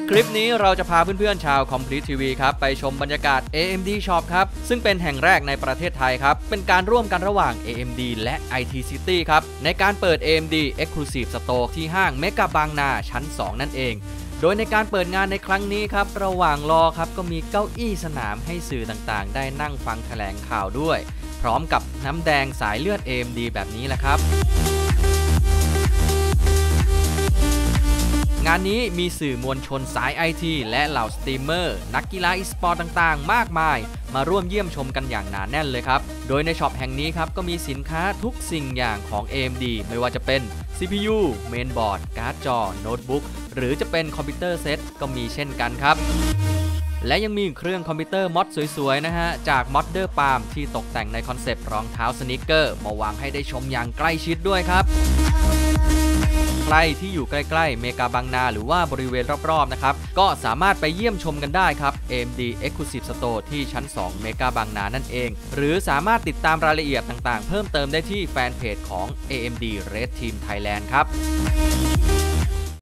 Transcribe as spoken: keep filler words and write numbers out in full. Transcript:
คลิปนี้เราจะพาเพื่อนๆชาว Complete ที วี ครับไปชมบรรยากาศ เอ เอ็ม ดี Shop ครับซึ่งเป็นแห่งแรกในประเทศไทยครับเป็นการร่วมกันระหว่าง เอ เอ็ม ดี และ ไอ ที City ครับในการเปิด เอ เอ็ม ดี Exclusive Store ที่ห้างเมกะบางนาชั้น สอง นั่นเองโดยในการเปิดงานในครั้งนี้ครับระหว่างรอครับก็มีเก้าอี้สนามให้สื่อต่างๆได้นั่งฟังแถลงข่าวด้วยพร้อมกับน้ำแดงสายเลือด เอ เอ็ม ดี แบบนี้แหละครับงานนี้มีสื่อมวลชนสาย ไอ ที และเหล่าสตรีมเมอร์นักกีฬาอีสปอร์ตต่างๆมากมายมาร่วมเยี่ยมชมกันอย่างหนาแน่นเลยครับโดยในช็อปแห่งนี้ครับก็มีสินค้าทุกสิ่งอย่างของ เอ เอ็ม ดี ไม่ว่าจะเป็น ซี พี ยู เมนบอร์ด การ์ดจอ โน้ตบุ๊กหรือจะเป็นคอมพิวเตอร์เซตก็มีเช่นกันครับและยังมีเครื่องคอมพิวเตอร์มอดสวยๆนะฮะจากมอดเดอร์ปาล์มที่ตกแต่งในคอนเซปต์รองเท้าสนิเกอร์มาวางให้ได้ชมอย่างใกล้ชิดด้วยครับใครที่อยู่ใกล้ๆเมกาบางนาหรือว่าบริเวณรอบๆนะครับก็สามารถไปเยี่ยมชมกันได้ครับ เอ เอ็ม ดี Exclusive Store ที่ชั้น สอง เมกาบางนานั่นเองหรือสามารถติดตามรายละเอียดต่างๆเพิ่มเติมได้ที่แฟนเพจของ เอ เอ็ม ดี Red Team Thailand ครับ